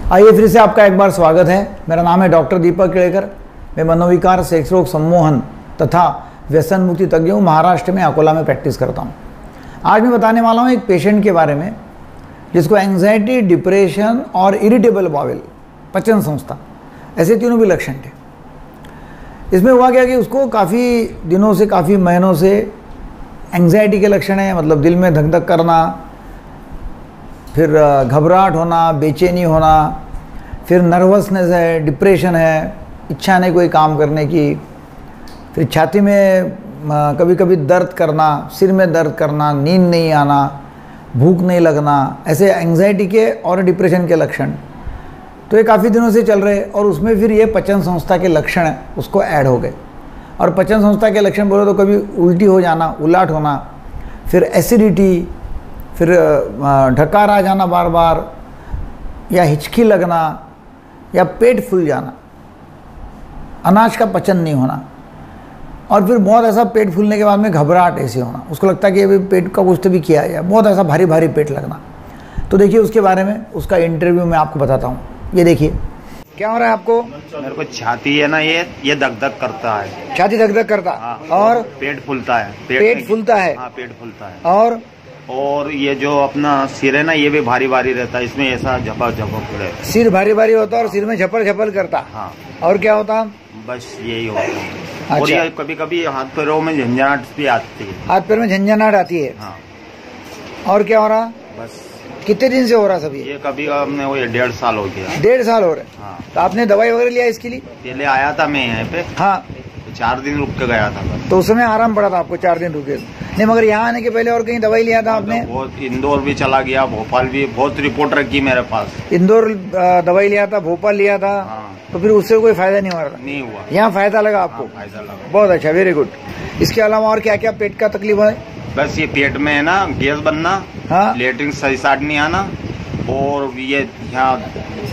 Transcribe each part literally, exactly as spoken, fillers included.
आइए फिर से आपका एक बार स्वागत है। मेरा नाम है डॉक्टर दीपक केड़ेकर। मैं मनोविकार, सेक्स रोग, सम्मोहन तथा व्यसन मुक्ति तज्ञ हूँ। महाराष्ट्र में अकोला में प्रैक्टिस करता हूँ। आज मैं बताने वाला हूँ एक पेशेंट के बारे में जिसको एंग्जाइटी, डिप्रेशन और इरिटेबल बाउल, पचन संस्था, ऐसे तीनों भी लक्षण थे। इसमें हुआ क्या कि उसको काफ़ी दिनों से, काफ़ी महीनों से एंग्जाइटी के लक्षण है, मतलब दिल में धक धक करना, फिर घबराहट होना, बेचैनी होना, फिर नर्वसनेस है, डिप्रेशन है, इच्छा नहीं कोई काम करने की, फिर छाती में कभी कभी दर्द करना, सिर में दर्द करना, नींद नहीं आना, भूख नहीं लगना, ऐसे एंग्जाइटी के और डिप्रेशन के लक्षण। तो ये काफ़ी दिनों से चल रहे और उसमें फिर ये पचन संस्था के लक्षण उसको ऐड हो गए। और पचन संस्था के लक्षण बोले तो कभी उल्टी हो जाना, उलट होना, फिर एसिडिटी, फिर ढकार आ जाना बार बार, या हिचकी लगना, या पेट फूल जाना, अनाज का पचन नहीं होना, और फिर बहुत ऐसा पेट फूलने के बाद में घबराहट ऐसी होना, उसको लगता है कि अभी पेट का कुछ तो भी किया है, बहुत ऐसा भारी भारी पेट लगना। तो देखिए उसके बारे में उसका इंटरव्यू मैं आपको बताता हूँ। ये देखिए क्या हो रहा है आपको। मेरे को छाती है ना, ये ये धक धक करता है, छाती धक धक करता। हाँ, और पेट फूलता है, पेट, पेट फूलता है। हाँ, पेट फूलता है। और और ये जो अपना सिर है ना, ये भी भारी भारी रहता है, इसमें ऐसा झपक झपक रहता है। सिर भारी भारी होता है और सिर में झपल झपल करता। हाँ। और क्या होता? बस यही होता है। अच्छा। और ये कभी कभी हाथ पैरों में झंझनाहट भी आती है। हाथ पैर में झंझनाहट आती है। हाँ। और क्या हो रहा? बस कितने दिन से हो रहा सभी? ये कभी हमने वो डेढ़ साल हो गया। डेढ़ साल हो रहे। हाँ। तो आपने दवाई वगैरह लिया इसके लिए? पहले आया था मैं यहाँ पे। हाँ। चार दिन रुक के गया था बस। तो उस समय आराम पड़ा था आपको? चार दिन रुके नहीं, मगर यहाँ आने के पहले और कहीं दवाई लिया था आपने? बहुत, इंदौर भी चला गया, भोपाल भी, बहुत रिपोर्ट रखी मेरे पास। इंदौर दवाई लिया था, भोपाल लिया था। हाँ। तो फिर उससे कोई फायदा नहीं हो रहा? नहीं हुआ। यहाँ फायदा लगा आपको? हाँ, फायदा लगा। बहुत अच्छा, वेरी गुड। इसके अलावा और क्या क्या पेट का तकलीफ है? बस ये पेट में है ना गैस बनना, हाँ, लेटरिन सही साइड नहीं आना, और ये यहाँ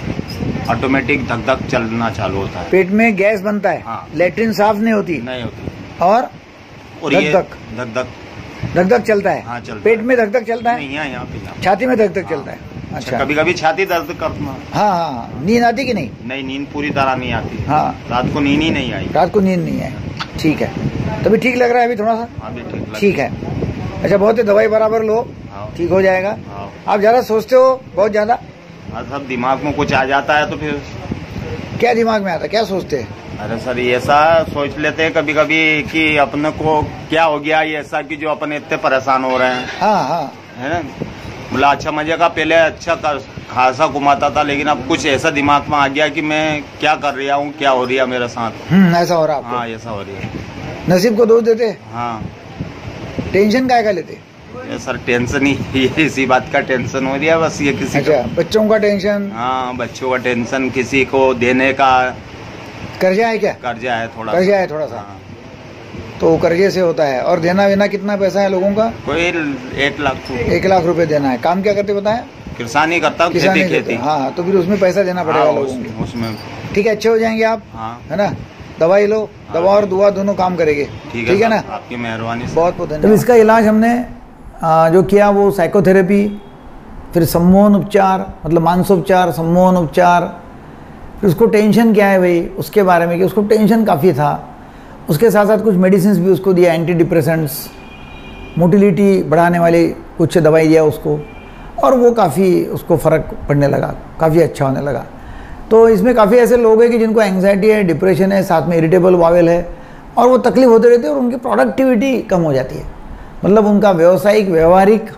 ऑटोमेटिक धक धक चलना चालू होता है। पेट में गैस बनता है। हाँ। लेटरिन साफ नहीं होती? नहीं होती। और और धक ये धक धक धक धक धक चलता है। हाँ, चलता पेट है। में धक धक चलता है? नहीं, यहाँ यहाँ पे यहाँ। छाती में धक धक हाँ। चलता है। अच्छा। कभी कभी छाती दर्द करना। हाँ हाँ। नींद आती कि नहीं? नहीं, नींद पूरी तरह नहीं आती। हाँ। रात को नींद ही नहीं आई। रात को नींद नहीं है। ठीक है, तभी ठीक लग रहा है अभी थोड़ा सा? अभी ठीक लग- ठीक है। अच्छा, बहुत है, दवाई बराबर लो, हाँ। ठीक हो जाएगा। हाँ। आप ज्यादा सोचते हो? बहुत ज्यादा? हाँ, सब दिमाग में कुछ आ जाता है तो फिर। क्या दिमाग में आता? क्या सोचते हैं? अरे सर, ये ऐसा सोच लेते हैं कभी कभी कि अपने को क्या हो गया, ये ऐसा कि जो अपने इतने परेशान हो रहे हैं, हाँ हाँ। है ना। बोला अच्छा मजे का, पहले अच्छा खासा घुमाता था, लेकिन अब कुछ ऐसा दिमाग में आ गया कि मैं क्या कर रहा हूँ, क्या हो रहा है मेरे साथ। हम्म, ऐसा हो रहा है आपको? हाँ, ऐसा हो रही है। नसीब को दोष देते? हाँ। टेंशन काय का लेते? ये सर टेंशन ही, ये इसी बात का टेंशन हो रही है बस, ये किसी अच्छा, का। बच्चों का टेंशन? हाँ, बच्चों का टेंशन, किसी को देने का कर्जा है क्या? कर्जा है थोड़ा। कर्जा है थोड़ा सा। हाँ। तो कर्जे से होता है। और देना वेना कितना पैसा है लोगों का? कोई एक लाख एक लाख रुपए देना है। काम क्या करते बताया? किसानी करता हूँ, किसानी खेती करते। खेती। हाँ हाँ, तो फिर उसमें पैसा देना पड़ेगा हाँ, लोगों उस, को। उसमें। ठीक है, अच्छे हो जाएंगे आप, हाँ। है ना। दवाई लो, दवा और दुआ दोनों काम करेंगे। ठीक है, है ना। आपकी मेहरबानी। बहुत बहुत धन्यवाद। इसका इलाज हमने जो किया वो साइकोथेरेपी, फिर सम्मोहन उपचार, मतलब मानसोपचार, सम्मोहन उपचार, फिर उसको टेंशन क्या है भाई उसके बारे में, कि उसको टेंशन काफ़ी था। उसके साथ साथ कुछ मेडिसिन भी उसको दिया, एंटी डिप्रेसेंट्स, मोटिलिटी बढ़ाने वाली कुछ दवाई दिया उसको, और वो काफ़ी उसको फ़र्क पड़ने लगा, काफ़ी अच्छा होने लगा। तो इसमें काफ़ी ऐसे लोग हैं कि जिनको एंग्जाइटी है, डिप्रेशन है, साथ में इरिटेबल बाउल है, और वो तकलीफ होते रहते हैं और उनकी प्रोडक्टिविटी कम हो जाती है, मतलब उनका व्यावसायिक, व्यवहारिक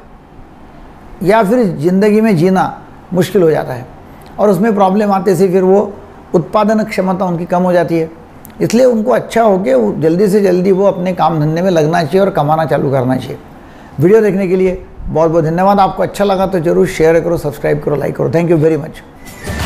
या फिर ज़िंदगी में जीना मुश्किल हो जाता है, और उसमें प्रॉब्लम आते से फिर वो उत्पादन क्षमता उनकी कम हो जाती है। इसलिए उनको अच्छा हो के जल्दी से जल्दी वो अपने काम धंधे में लगना चाहिए और कमाना चालू करना चाहिए। वीडियो देखने के लिए बहुत बहुत धन्यवाद। आपको अच्छा लगा तो जरूर शेयर करो, सब्सक्राइब करो, लाइक करो। Thank you very much.